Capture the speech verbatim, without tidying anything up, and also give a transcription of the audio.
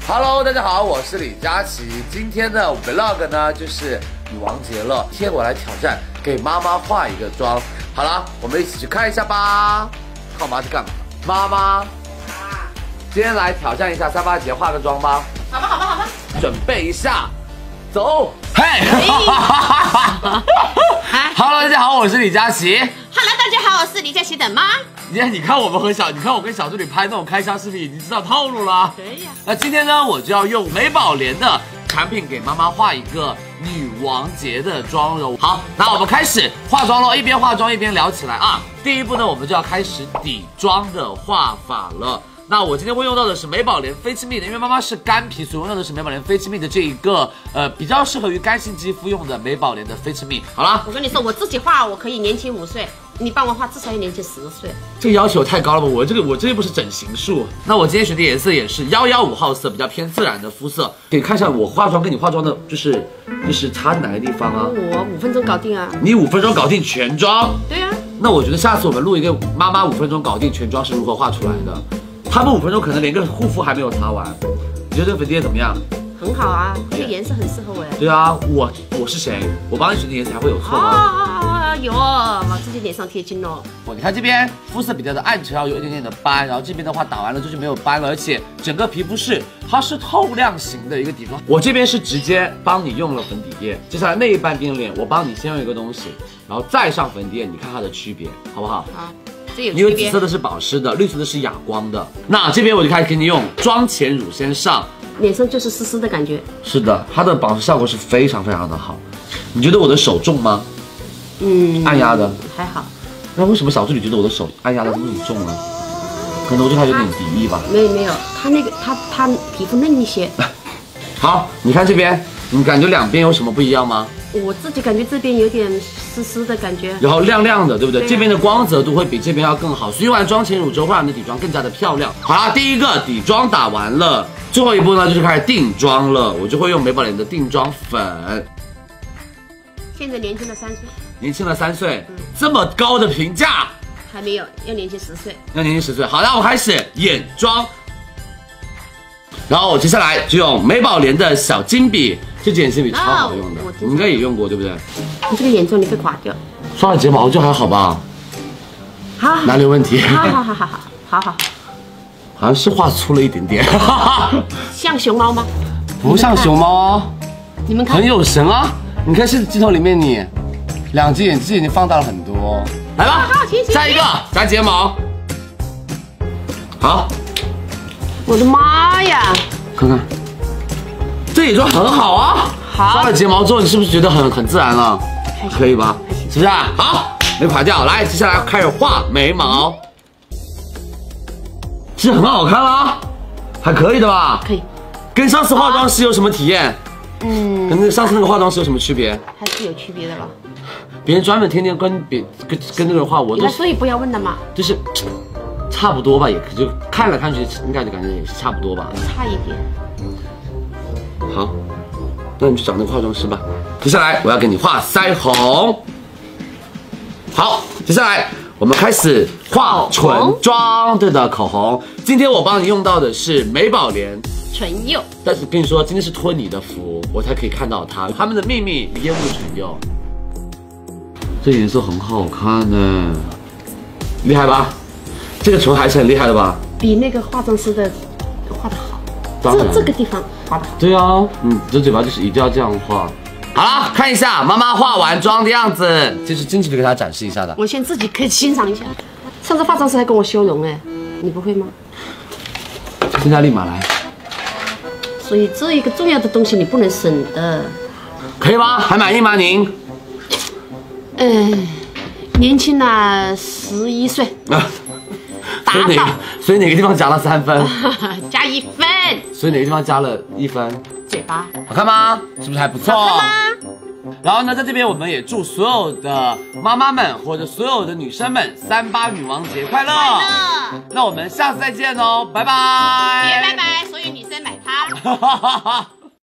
Hello， 大家好，我是李佳琦。今天的 vlog 呢就是女王节了，今天我来挑战给妈妈化一个妆。好了，我们一起去看一下吧。看我妈去干嘛？妈妈，啊，今天来挑战一下三八节化个妆吧。 好吧，好吧，好吧。 准备一下，走。嘿、hey ，Hello， 大家好，我是李佳琦。 Hello， 大家好，我是李佳琦的妈。 你看，你看我们和小，你看我跟小助理拍那种开箱视频，已经知道套路了。 可以啊。 那今天呢，我就要用美宝莲的产品给妈妈化一个女王节的妆容。好，那我们开始化妆喽，一边化妆一边聊起来啊。第一步呢，我们就要开始底妆的画法了。那我今天会用到的是美宝莲菲亲蜜的，因为妈妈是干皮，所以用到的是美宝莲菲亲蜜的这一个呃比较适合于干性肌肤用的美宝莲的菲亲蜜。好啦， 我跟你说，我自己画我可以年轻五岁，你帮我画至少要年轻十岁。 这个要求太高了吧？我这个我这又不是整形术。那我今天选的颜色也是幺幺五号色，比较偏自然的肤色。可以看一下我化妆跟你化妆的，就是就是差哪个地方啊？ 我五分钟搞定啊！ 你五分钟搞定全妆？ 对呀、啊。 那我觉得下次我们录一个妈妈五分钟搞定全妆是如何画出来的。他们五分钟可能连个护肤还没有擦完，你觉得这个粉底液怎么样？ 很好啊，这个颜色很适合我呀。 对啊，我我是谁？我帮你选的颜色还会有错吗？ 啊，有，我自己脸上贴金哦。 哦，你看这边肤色比较的暗沉，要有一点点的斑，然后这边的话打完了之后就没有斑了，而且整个皮肤是它是透亮型的一个底妆。我这边是直接帮你用了粉底液，接下来那一半边脸我帮你先用一个东西，然后再上粉底液，你看它的区别好不好？ 好。因为紫色的是保湿的，绿色的是哑光的。那这边我就开始给你用妆前乳先上， 脸上就是湿湿的感觉。 是的，它的保湿效果是非常非常的好。你觉得我的手重吗？嗯，按压的还好。 那为什么小助理觉得我的手按压的这么重呢？可能我对它有点敌意吧。 没有没有，它那个它它皮肤嫩一些。 好，你看这边，你感觉两边有什么不一样吗？ 我自己感觉这边有点湿湿的感觉， 然后亮亮的，对不对？ 对啊、 这边的光泽度会比这边要更好，所以用完妆前乳之后，会让你的底妆更加的漂亮。好啦，第一个底妆打完了，最后一步呢就是开始定妆了。我就会用美宝莲的定妆粉。 现在年轻了三岁， 年轻了三岁、嗯，这么高的评价， 还没有，要年轻十岁，要年轻十岁。好，那我开始眼妆。然后我接下来就用美宝莲的小金笔，这支眼线笔超好用的，你应该也用过对不对？ 你这个眼妆你会垮掉。 刷了睫毛就还好吧？ 好，好哪里有问题？ 好好好好好好好， 好像是画粗了一点点。 像熊猫吗？ 不像熊猫啊， 你们看， 很有神啊！你看是镜头里面你两只眼睛已经放大了很多。来吧， 好，行行， 下一个夹睫毛。好。 我的妈呀！ 看看，这眼妆很好啊。好，刷了睫毛之后，你是不是觉得很很自然了？可以吧？是不是啊？好，没垮掉。来，接下来开始画眉毛，是很好看啦，还可以的吧？ 可以。跟上次化妆师有什么体验？嗯，跟那上次那个化妆师有什么区别？ 还是有区别的了。 别人专门天天跟别跟跟那个人画，我都所以不要问了嘛。就是。 差不多吧，也就看来看去，应该就感觉也是差不多吧， 差一点。 好，那你去找那个化妆师吧。接下来我要给你画腮红。好，接下来我们开始画唇妆。对的，口红。今天我帮你用到的是美宝莲唇釉， 但是跟你说，今天是托你的福，我才可以看到它。他们的秘密烟雾唇釉，这颜色很好看呢，厉害吧？这个唇还是很厉害的吧？ 比那个化妆师的画的好。这这个地方画的好。 对啊，嗯，这嘴巴就是一定要这样画。好了，看一下妈妈化完妆的样子，这是近距离给大家展示一下的。 我先自己可以欣赏一下。上次化妆师还跟我修容哎，你不会吗？ 现在立马来。 所以这一个重要的东西你不能省的。 可以吗？还满意吗您？ 嗯，年轻了十一岁。啊。 所以哪所以哪个地方加了三分？ 加一分。 所以哪个地方加了一分？ 嘴巴。 好看吗？是不是还不错？ 好看吗？ 然后呢，在这边我们也祝所有的妈妈们或者所有的女生们三八女王节快乐！快乐！那我们下次再见哦，拜拜！ 别拜拜，所有女生买它。